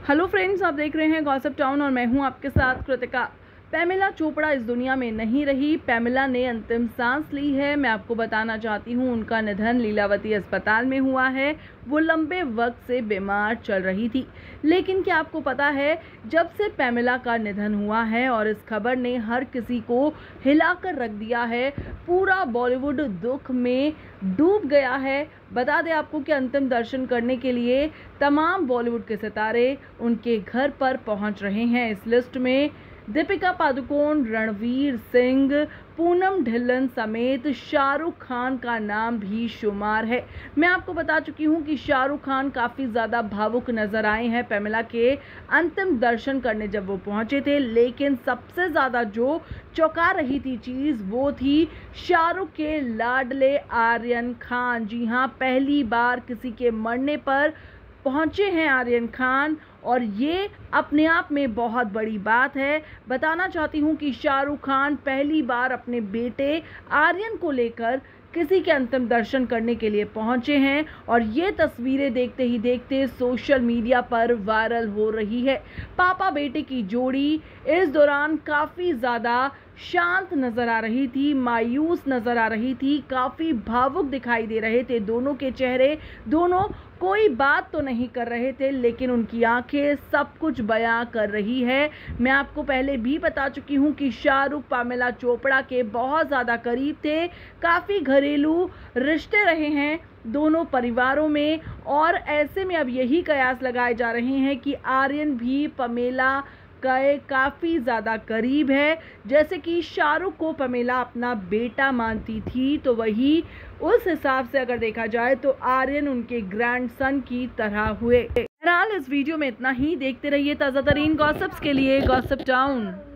Hello friends, आप देख रहे हैं गॉसिप टाउन और मैं हूं आपके साथ कृतिका। पैमेला चोपड़ा इस दुनिया में नहीं रही। पैमेला ने अंतिम सांस ली है। मैं आपको बताना चाहती हूं, उनका निधन लीलावती अस्पताल में हुआ है। वो लंबे वक्त से बीमार चल रही थी, लेकिन क्या आपको पता है, जब से पैमेला का निधन हुआ है और इस खबर ने हर किसी को हिलाकर रख दिया है, पूरा बॉलीवुड दुख में डूब गया है। बता दें आपको कि अंतिम दर्शन करने के लिए तमाम बॉलीवुड के सितारे उनके घर पर पहुंच रहे हैं। इस लिस्ट में दीपिका पादुकोण, रणवीर सिंह, पूनम ढिल्लन समेत शाहरुख खान का नाम भी शुमार है। मैं आपको बता चुकी हूं कि शाहरुख खान काफ़ी ज़्यादा भावुक नजर आए हैं पैमेला के अंतिम दर्शन करने जब वो पहुंचे थे, लेकिन सबसे ज़्यादा जो चौंका रही थी चीज़ वो थी शाहरुख के लाडले आर्यन खान। जी हाँ, पहली बार किसी के मरने पर पहुंचे हैं आर्यन खान और ये अपने आप में बहुत बड़ी बात है। बताना चाहती हूँ कि शाहरुख खान पहली बार अपने बेटे आर्यन को लेकर किसी के अंतिम दर्शन करने के लिए पहुंचे हैं और ये तस्वीरें देखते ही देखते सोशल मीडिया पर वायरल हो रही है। पापा बेटे की जोड़ी इस दौरान काफ़ी ज़्यादा शांत नज़र आ रही थी, मायूस नज़र आ रही थी, काफ़ी भावुक दिखाई दे रहे थे दोनों के चेहरे। दोनों कोई बात तो नहीं कर रहे थे, लेकिन उनकी आंखें सब कुछ बयां कर रही है। मैं आपको पहले भी बता चुकी हूं कि शाहरुख पैमेला चोपड़ा के बहुत ज़्यादा करीब थे। काफ़ी घरेलू रिश्ते रहे हैं दोनों परिवारों में और ऐसे में अब यही कयास लगाए जा रहे हैं कि आर्यन भी पैमेला के काफ़ी ज़्यादा करीब है। जैसे कि शाहरुख को पैमेला अपना बेटा मानती थी, तो वही उस हिसाब से अगर देखा जाए तो आर्यन उनके ग्रैंडसन की तरह हुए। बहरहाल इस वीडियो में इतना ही। देखते रहिए ताज़ा तरीन गॉसिप्स के लिए गॉसिप टाउन।